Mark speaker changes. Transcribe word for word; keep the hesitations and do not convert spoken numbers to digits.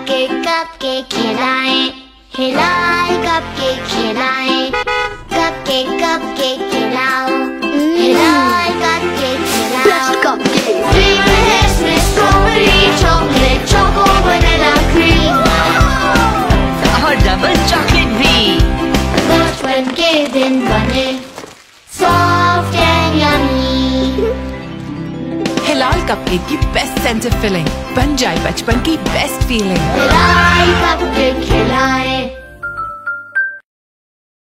Speaker 1: Cupcake cupcake खिलाएं, Hilal cupcake खिलाएं, cupcake cupcake खिलाओ, हिलाल कपकेक खिलाओ। Sweetness में strawberry, chocolate, choco, vanilla cream
Speaker 2: और डबल चॉकलेट भी।
Speaker 1: बचपन के दिन बने soft and yummy।
Speaker 3: Hilal cupcake की बेस्ट सेंटर फिलिंग बन जाए बचपन की बेस्ट फीलिंग।
Speaker 1: हिलाल कपकेक खिलाएं।